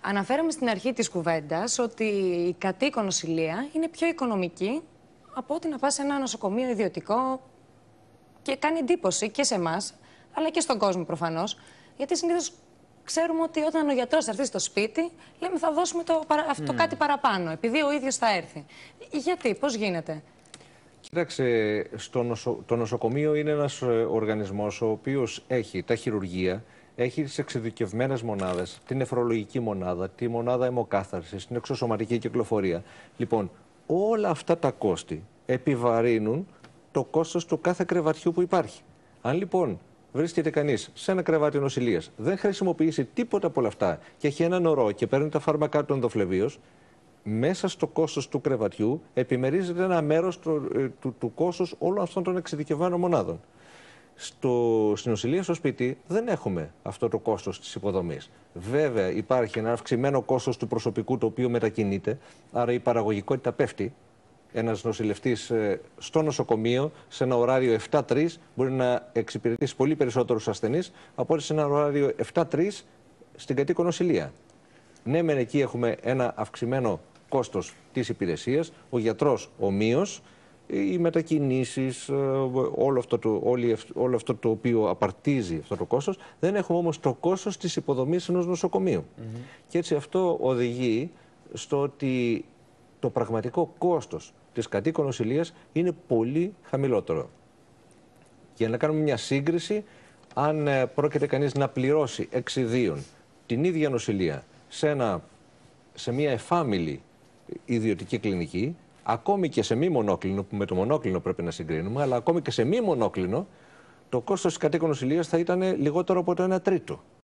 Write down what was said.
Αναφέραμε στην αρχή της κουβέντας ότι η κατοίκον νοσηλεία είναι πιο οικονομική από ότι να πας σε ένα νοσοκομείο ιδιωτικό, και κάνει εντύπωση και σε εμάς, αλλά και στον κόσμο προφανώς, γιατί συνήθως ξέρουμε ότι όταν ο γιατρός έρθει στο σπίτι, λέμε θα δώσουμε αυτό κάτι παραπάνω, επειδή ο ίδιος θα έρθει. Γιατί, πώς γίνεται? Κοίταξε, το νοσοκομείο είναι ένας οργανισμός ο οποίος έχει τα χειρουργεία, έχει τις εξειδικευμένες μονάδες, την νεφρολογική μονάδα, τη μονάδα αιμοκάθαρσης, την εξωσωματική κυκλοφορία. Λοιπόν, όλα αυτά τα κόστη επιβαρύνουν το κόστος του κάθε κρεβατιού που υπάρχει. Αν λοιπόν βρίσκεται κανείς σε ένα κρεβάτι νοσηλείας, δεν χρησιμοποιήσει τίποτα από όλα αυτά και έχει έναν ορό και παίρνει τα φάρμακά του ενδοφλεβίως, μέσα στο κόστος του κρεβατιού επιμερίζεται ένα μέρος του κόστους όλων αυτών των εξειδικευμένων μονάδων. Στην νοσηλεία, στο σπίτι, δεν έχουμε αυτό το κόστος της υποδομής. Βέβαια, υπάρχει ένα αυξημένο κόστος του προσωπικού το οποίο μετακινείται, άρα η παραγωγικότητα πέφτει. Ένας νοσηλευτής στο νοσοκομείο, σε ένα ωράριο 7-3, μπορεί να εξυπηρετήσει πολύ περισσότερους ασθενείς από ότι σε ένα ωράριο 7-3 στην κατοίκον νοσηλεία. Ναι, μεν εκεί έχουμε ένα αυξημένο κόστος της υπηρεσίας, ο γιατρός ομοίως, οι μετακινήσεις, όλο αυτό το οποίο απαρτίζει αυτό το κόστος. Δεν έχουμε όμως το κόστος της υποδομής ενός νοσοκομείου. Και έτσι αυτό οδηγεί στο ότι το πραγματικό κόστος της κατοίκον νοσηλείας είναι πολύ χαμηλότερο. Για να κάνουμε μια σύγκριση, αν πρόκειται κανείς να πληρώσει εξιδίων την ίδια νοσηλεία σε μια εφάμιλη ιδιωτική κλινική, ακόμη και σε μη μονόκλινο, που με το μονόκλινο πρέπει να συγκρίνουμε, αλλά ακόμη και σε μη μονόκλινο, το κόστος της κατοίκον νοσηλείας θα ήταν λιγότερο από το 1 τρίτο.